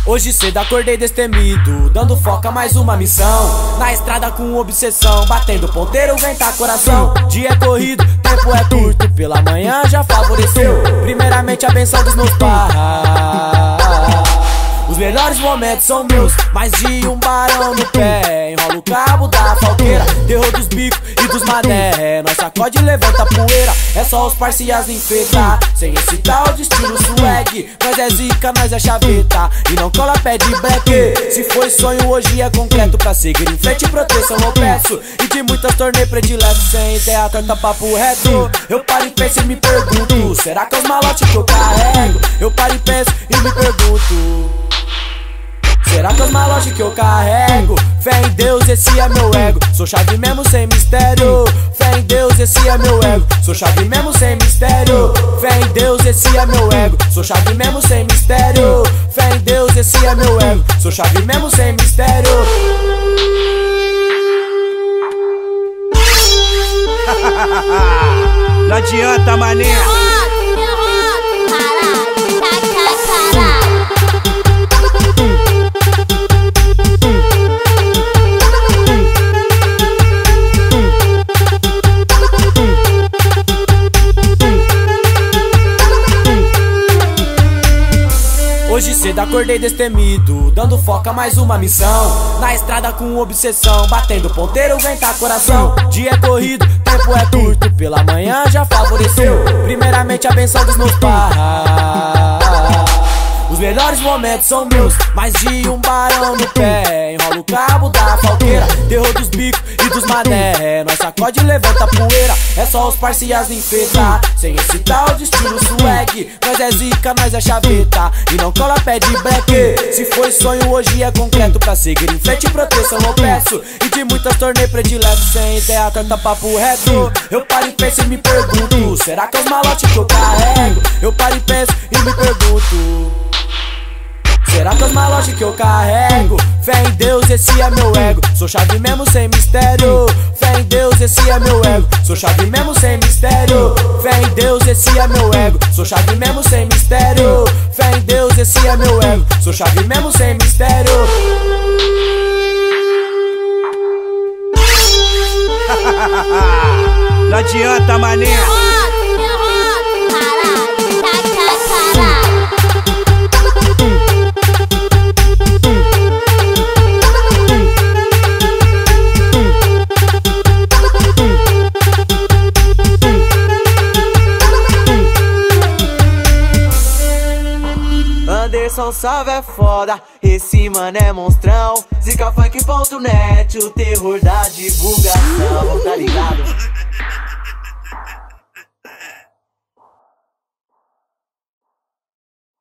Hoje cedo acordei destemido, dando foco a mais uma missão. Na estrada com obsessão, batendo ponteiro, venta coração. Dia é corrido, tempo é curto, pela manhã já favoreceu. Primeiramente a benção dos meus pais. Os melhores momentos são meus, mais de um barão no pé. Enrola o cabo da falqueira, terror dos bicos e dos mané. Nós sacode e levanta poeira, é só os parciais enfeitar. Sem esse tal de estilo swag, nós é zica, nós é chaveta. E não cola pé de breque, se foi sonho hoje é concreto. Pra seguir em frente proteção eu peço, e de muitas tornei predileto. Sem ideia torta papo reto, eu paro e penso e me pergunto: será que é os malotes que eu carrego? Eu paro e penso e me pergunto: será que é os malotes que eu carrego? Fé em Deus, esse é meu ego. Sou chave mesmo sem mistério. Fé em Deus, esse é meu ego. Sou chave mesmo sem mistério. Fé em Deus, esse é meu ego. Sou chave mesmo sem mistério. Fé em Deus, esse é meu ego. Sou chave mesmo sem mistério. Não adianta, mané. Hoje cedo acordei destemido, dando foco a mais uma missão. Na estrada com obsessão, batendo ponteiro, venta coração. Dia é corrido, tempo é curto, pela manhã já favoreceu. Primeiramente a benção dos meus pais. Os melhores momentos são meus, mais de um barão no pé. Enrola o cabo da falqueira, terror dos bicos e dos mané. Nós sacode e levanta poeira, é só os parciais enfeitar. Sem esse tal de estilo swag, nós é zica, nós é chaveta. E não cola pé de breque, se foi sonho hoje é concreto. Pra seguir em frente proteção eu peço, e de muitas tornei predileto. Sem ideia torta papo reto, eu paro e penso e me pergunto: será que é os malotes que eu carrego? Eu paro e penso e me pergunto: será que é os malotes que eu carrego? Fé em Deus, esse é meu ego. Sou chave mesmo sem mistério. Fé em Deus, esse é meu ego. Sou chave mesmo sem mistério. Fé em Deus, esse é meu ego. Sou chave mesmo sem mistério. Fé em Deus, esse é meu ego. Sou chave mesmo sem mistério. Não adianta, mané. Anderson Salve é foda, esse mano é monstrão. ZicaFunk.net, o terror da divulgação, tá ligado?